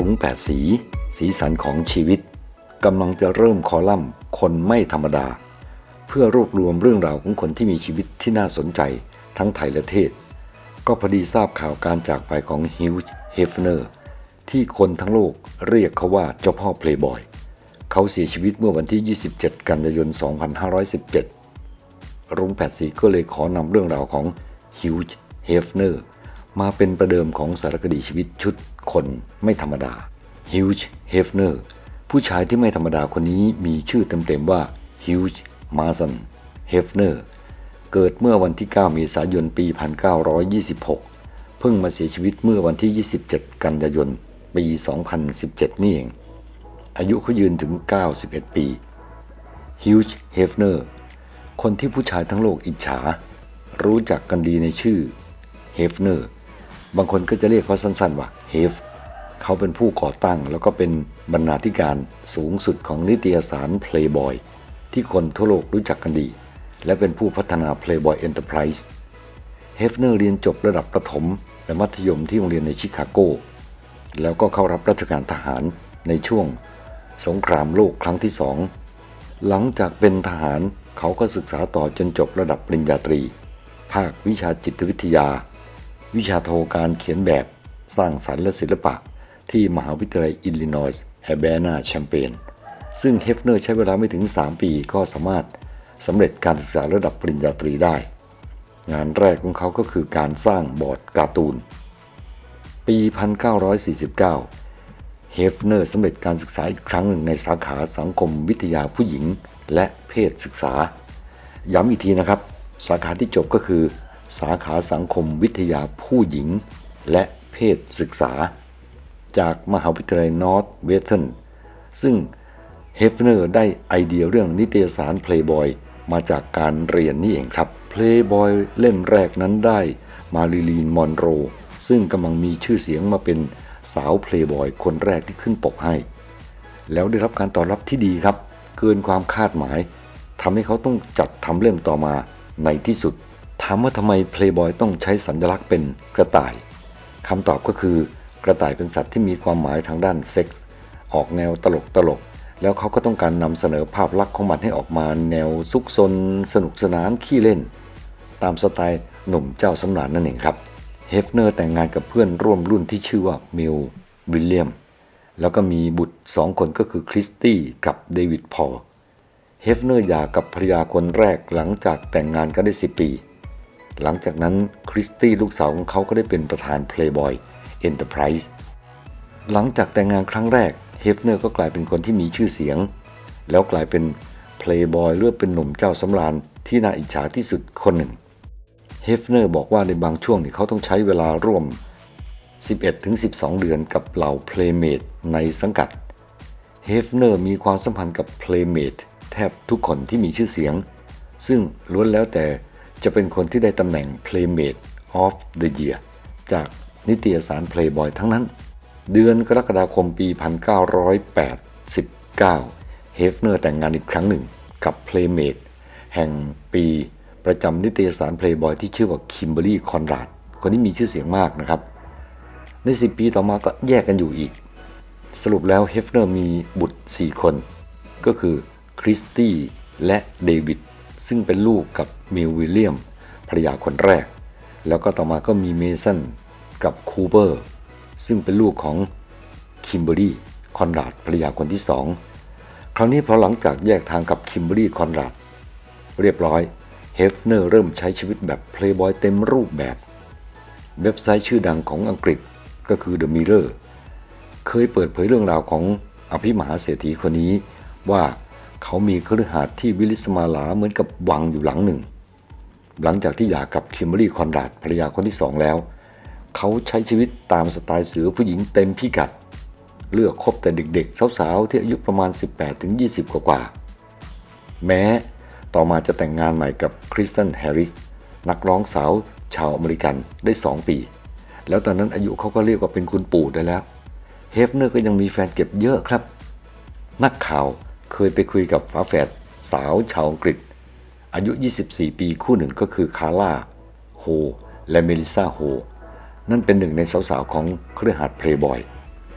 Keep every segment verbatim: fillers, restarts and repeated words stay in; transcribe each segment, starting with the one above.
รุ้งแปดสีสีสันของชีวิตกำลังจะเริ่มคอลัมน์คนไม่ธรรมดาเพื่อรวบรวมเรื่องราวของคนที่มีชีวิตที่น่าสนใจทั้งไทยและเทศก็พอดีทราบข่าวการจากไปของฮิวจ์ เฮฟเนอร์ที่คนทั้งโลกเรียกเขาว่าเจ้าพ่อเพลย์บอยเขาเสียชีวิตเมื่อวันที่ยี่สิบเจ็ดกันยายนสองพันห้าร้อยสิบเจ็ดรุ้งแปดสีก็เลยขอนำเรื่องราวของฮิวจ์ เฮฟเนอร์มาเป็นประเดิมของสารคดีชีวิตชุดคนไม่ธรรมดาฮิวจ์ เฮฟเนอร์ผู้ชายที่ไม่ธรรมดาคนนี้มีชื่อเต็มๆว่าฮิวจ์ มาสัน เฮฟเนอร์เกิดเมื่อวันที่เก้าเมษายนปีหนึ่งพันเก้าร้อยยี่สิบหกเพิ่งมาเสียชีวิตเมื่อวันที่ยี่สิบเจ็ดกันยายนปีสองพันสิบเจ็ดนี่เองอายุเขายืนถึงเก้าสิบเอ็ดปีฮิวจ์ เฮฟเนอร์คนที่ผู้ชายทั้งโลกอิจฉารู้จักกันดีในชื่อเฮฟเนอร์บางคนก็จะเรียกเขาสั้นๆว่าเฮฟเขาเป็นผู้ก่อตั้งแล้วก็เป็นบรรณาธิการสูงสุดของนิตยสาร Playboy ที่คนทั่วโลกรู้จักกันดีและเป็นผู้พัฒนา Playboy Enterprise เฮฟเนอร์เรียนจบระดับประถมและมัธยมที่โรงเรียนในชิคาโกแล้วก็เข้ารับราชการทหารในช่วงสงครามโลกครั้งที่สองหลังจากเป็นทหารเขาก็ศึกษาต่อจนจบระดับปริญญาตรีภาควิชาจิตวิทยาวิชาโทการเขียนแบบสร้างสรรค์และศิลปะที่มหาวิทยาลัยอิลลินอยส์แอบานาแชมเปญซึ่งเฮฟเนอร์ใช้เวลาไม่ถึงสามปีก็สามารถสำเร็จการศึกษาระดับปริญญาตรีได้งานแรกของเขาก็คือการสร้างบอร์ดการ์ตูนปีหนึ่งพันเก้าร้อยสี่สิบเก้าเฮฟเนอร์สำเร็จการศึกษาอีกครั้งหนึ่งในสาขาสังคมวิทยาผู้หญิงและเพศศึกษาย้ำอีกทีนะครับสาขาที่จบก็คือสาขาสังคมวิทยาผู้หญิงและเพศศึกษาจากมหาวิทยาลัยนอร์ทเวสเทิร์นซึ่งเฮฟเนอร์ได้ไอเดียเรื่องนิตยสาร Playboy มาจากการเรียนนี่เองครับ Playboy เล่มแรกนั้นได้มาริลีน มอนโรซึ่งกำลังมีชื่อเสียงมาเป็นสาว Playboy คนแรกที่ขึ้นปกให้แล้วได้รับการตอบรับที่ดีครับเกินความคาดหมายทำให้เขาต้องจัดทำเล่มต่อมาในที่สุดถามว่าทำไม Playboy ต้องใช้สัญลักษณ์เป็นกระต่ายคำตอบก็คือกระต่ายเป็นสัตว์ที่มีความหมายทางด้านเซ็กส์ออกแนวตลกตลกแล้วเขาก็ต้องการนำเสนอภาพลักษณ์ของมันให้ออกมาแนวซุกซนสนุกสนานขี้เล่นตามสไตล์หนุ่มเจ้าสำราญนั่นเองครับเฮฟเนอร์แต่งงานกับเพื่อนร่วมรุ่นที่ชื่อว่ามิล วิลเลียมแล้วก็มีบุตรสองคนก็คือคริสตี้กับเดวิด พอลเฮฟเนอร์หย่ากับภรรยาคนแรกหลังจากแต่งงานกันได้สิบปีหลังจากนั้นคริสตี้ลูกสาวของเขาก็ได้เป็นประธาน Playboy Enterprise หลังจากแต่งงานครั้งแรกเฮฟเนอร์ก็กลายเป็นคนที่มีชื่อเสียงแล้วกลายเป็น Playboy หรือเป็นหนุ่มเจ้าสำราญที่น่าอิจฉาที่สุดคนหนึ่งเฮฟเนอร์บอกว่าในบางช่วงที่เขาต้องใช้เวลาร่วม สิบเอ็ดถึงสิบสอง เดือนกับเหล่า Playmate ในสังกัดเฮฟเนอร์มีความสัมพันธ์กับ Playmate แทบทุกคนที่มีชื่อเสียงซึ่งล้วนแล้วแต่จะเป็นคนที่ได้ตำแหน่ง Playmate of the Year จากนิตยสาร Playboy ทั้งนั้นเดือนกรกฎาคมปีหนึ่งพันเก้าร้อยแปดสิบเก้าเฮฟเนอร์แต่งงานอีกครั้งหนึ่งกับ Playmate แห่งปีประจำนิตยสาร Playboy ที่ชื่อว่าคิมเบอร์รี่ คอนราดคนนี้มีชื่อเสียงมากนะครับในสิบปีต่อมาก็แยกกันอยู่อีกสรุปแล้วเฮฟเนอร์มีบุตรสี่คนก็คือคริสตี้และเดวิดซึ่งเป็นลูกกับมิล วิลเลียมภรรยาคนแรกแล้วก็ต่อมาก็มีเมสันกับคูเปอร์ซึ่งเป็นลูกของคิมเบอร์รี่ คอนราดภรรยาคนที่สองคราวนี้พอหลังจากแยกทางกับคิมเบอร์รี่ คอนราดเรียบร้อยเฮฟเนอร์เริ่มใช้ชีวิตแบบ Playboy เต็มรูปแบบเว็บไซต์ชื่อดังของอังกฤษก็คือ The Mirror เคยเปิดเผยเรื่องราวของอภิมหาเศรษฐีคนนี้ว่าเขามีคฤหาสน์ที่วิลิสมาลาเหมือนกับวังอยู่หลังหนึ่งหลังจากที่หย่ากับคิมเบอร์รี่ คอนราดภรรยาคนที่สองแล้วเขาใช้ชีวิตตามสไตล์เสือผู้หญิงเต็มพิกัดเลือกคบแต่เด็กๆสาวๆที่อายุประมาณ สิบแปดถึงยี่สิบ กว่าๆแม้ต่อมาจะแต่งงานใหม่กับคริสตัน แฮร์ริสนักร้องสาวชาวอเมริกันได้สองปีแล้วตอนนั้นอายุเขาก็เรียกว่าเป็นคุณปู่ได้แล้วเฮฟเนอร์ก็ยังมีแฟนเก็บเยอะครับนักข่าวเคยไปคุยกับฝาแฝดสาวชาวอังกฤษอายุยี่สิบสี่ปีคู่หนึ่งก็คือคาร่าโฮและเมลิซาโฮนั่นเป็นหนึ่งในสาวๆของเครือข่าย Playboy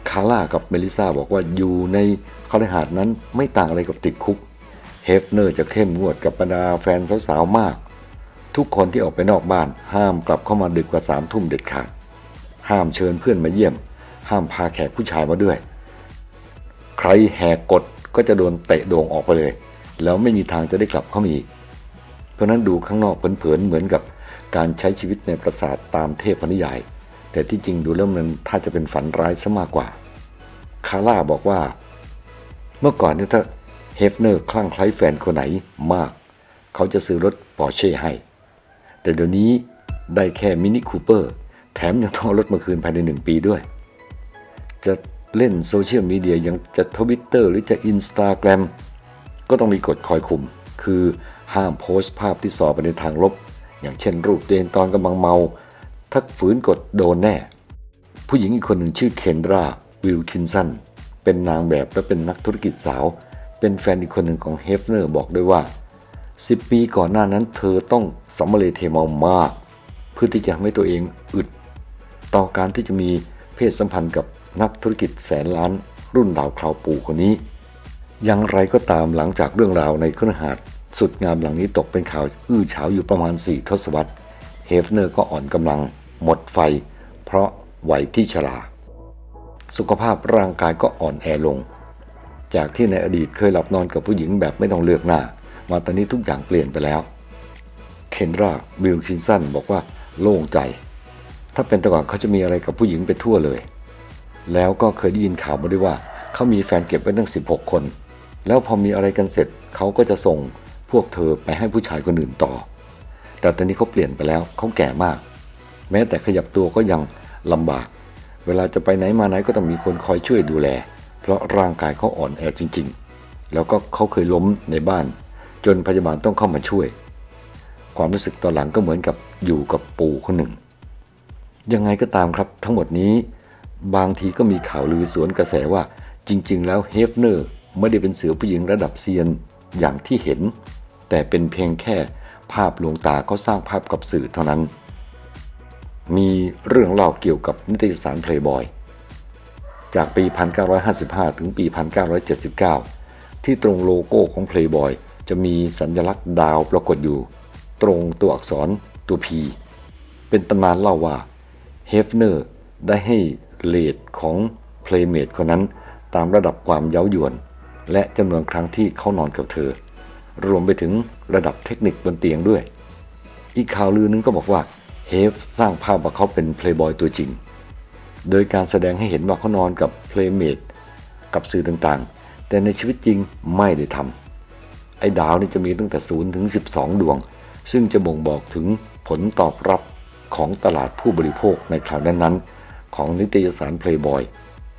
คาร่ากับเมลิซาบอกว่าอยู่ในคฤหาสน์นั้นไม่ต่างอะไรกับติดคุกเฮฟเนอร์จะเข้มงวดกับบรรดาแฟนสาวๆมากทุกคนที่ออกไปนอกบ้านห้ามกลับเข้ามาดึกกว่าสามทุ่มเด็ดขาดห้ามเชิญเพื่อนมาเยี่ยมห้ามพาแขกผู้ชายมาด้วยใครแหกกฎก็จะโดนเตะโด่งออกไปเลยแล้วไม่มีทางจะได้กลับเข้ามาอีกเพราะนั้นดูข้างนอกเผินๆเหมือนกับการใช้ชีวิตในปราสาทตามเทพนิยายแต่ที่จริงดูแล้วมันถ้าจะเป็นฝันร้ายซะมากกว่าคาร่าบอกว่าเมื่อก่อนเนี่ยถ้าเฮฟเนอร์คลั่งไคล้แฟนคนไหนมากเขาจะซื้อรถปอร์เช่ให้แต่เดี๋ยวนี้ได้แค่มินิคูเปอร์แถมยังต้องเอารถมาคืนภายในหนึ่งปีด้วยจะเล่นโซเชียลมีเดียอย่างจะทวิตเตอร์หรือจะอินสตาแกรมก็ต้องมีกฎคอยคุมคือห้ามโพสต์ภาพที่ส่อไปในทางลบอย่างเช่นรูปตัวเองตอนกำลังเมาถ้าฝืนกฎโดนแน่ผู้หญิงอีกคนหนึ่งชื่อเคนดราวิลคินสันเป็นนางแบบและเป็นนักธุรกิจสาวเป็นแฟนอีกคนหนึ่งของเฮฟเนอร์บอกด้วยว่าสิบปีก่อนหน้านั้นเธอต้องสำเร็จเทเมามากเพื่อที่จะทำให้ตัวเองอึดต่อการที่จะมีเพศสัมพันธ์กับนักธุรกิจแสนล้านรุ่นราวคราวปู่คนนี้อย่างไรก็ตามหลังจากเรื่องราวในคฤหาสน์สุดงามหลังนี้ตกเป็นข่าวอื้อฉาวอยู่ประมาณสี่ทศวรรษเฮฟเนอร์ก็อ่อนกำลังหมดไฟเพราะวัยที่ชราสุขภาพร่างกายก็อ่อนแอลงจากที่ในอดีตเคยหลับนอนกับผู้หญิงแบบไม่ต้องเลือกหน้ามาตอนนี้ทุกอย่างเปลี่ยนไปแล้วเคนดราวิลคินสันบอกว่าโล่งใจถ้าเป็นแต่ก่อนเขาจะมีอะไรกับผู้หญิงไปทั่วเลยแล้วก็เคยได้ยินข่าวมาด้วยว่าเขามีแฟนเก็บไว้ตั้งสิบหกคนแล้วพอมีอะไรกันเสร็จเขาก็จะส่งพวกเธอไปให้ผู้ชายคนอื่นต่อแต่ตอนนี้เขาเปลี่ยนไปแล้วเขาแก่มากแม้แต่ขยับตัวก็ยังลำบากเวลาจะไปไหนมาไหนก็ต้องมีคนคอยช่วยดูแลเพราะร่างกายเขาอ่อนแอจริงๆแล้วก็เขาเคยล้มในบ้านจนพยาบาลต้องเข้ามาช่วยความรู้สึกตอนหลังก็เหมือนกับอยู่กับปู่คนหนึ่งยังไงก็ตามครับทั้งหมดนี้บางทีก็มีข่าวลือสวนกระแสว่าจริงๆแล้วเฮฟเนอร์ไม่ได้เป็นเสือผู้หญิงระดับเซียนอย่างที่เห็นแต่เป็นเพียงแค่ภาพลวงตาเขาสร้างภาพกับสื่อเท่านั้นมีเรื่องเล่าเกี่ยวกับนิตยสาร Playboy จากปี หนึ่งพันเก้าร้อยห้าสิบห้า ถึงปี หนึ่งพันเก้าร้อยเจ็ดสิบเก้า ที่ตรงโลโก้ของ Playboy จะมีสัญลักษณ์ดาวปรากฏอยู่ตรงตัวอักษรตัว P เป็นตำนานเล่าว่าเฮฟเนอร์ได้ให้เรทของ Playmate คนนั้นตามระดับความเย้ายวนและจำนวนครั้งที่เขานอนกับเธอรวมไปถึงระดับเทคนิคบนเตียงด้วยอีกข่าวลือนึงก็บอกว่าเฮฟสร้างภาพว่าเขาเป็นเพลย์บอยตัวจริงโดยการแสดงให้เห็นว่าเขานอนกับเพลย์เมทกับสื่อต่างๆแต่ในชีวิตจริงไม่ได้ทำไอ้ดาวนี่จะมีตั้งแต่ศูนย์ถึงสิบสองดวงซึ่งจะบ่งบอกถึงผลตอบรับของตลาดผู้บริโภคในคราวนั้นๆของนิตยสารเพลย์บอย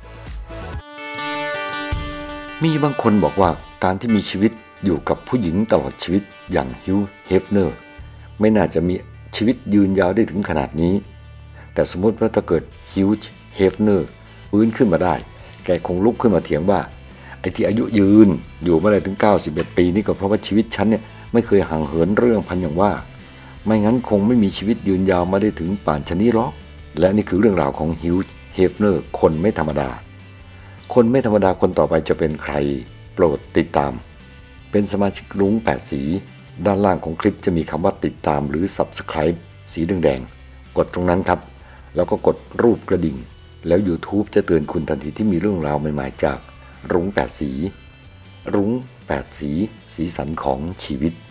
มีบางคนบอกว่าการที่มีชีวิตอยู่กับผู้หญิงตลอดชีวิตอย่างฮิวเฮฟเนอร์ไม่น่าจะมีชีวิตยืนยาวได้ถึงขนาดนี้แต่สมมติว่าถ้าเกิดฮิวเฮฟเนอร์ฟื้นขึ้นมาได้แกคงลุกขึ้นมาเถียงว่าไอ้ที่อายุยืนอยู่มาได้ถึงเก้าสิบเอ็ดปีนี่ก็เพราะว่าชีวิตฉันเนี่ยไม่เคยห่างเหินเรื่องพันอย่างว่าไม่งั้นคงไม่มีชีวิตยืนยาวมาได้ถึงป่านชะนี้หรอกและนี่คือเรื่องราวของฮิวเฮฟเนอร์คนไม่ธรรมดาคนไม่ธรรมดาคนต่อไปจะเป็นใครโปรดติดตามเป็นสมาชิกรุ้งแปดสีด้านล่างของคลิปจะมีคำว่าติดตามหรือ Subscribe สีแดงๆกดตรงนั้นครับแล้วก็กดรูปกระดิ่งแล้ว YouTube จะเตือนคุณทันทีที่มีเรื่องราวใหม่ๆจากรุ้งแปดสีรุ้งแปดสีสีสันของชีวิต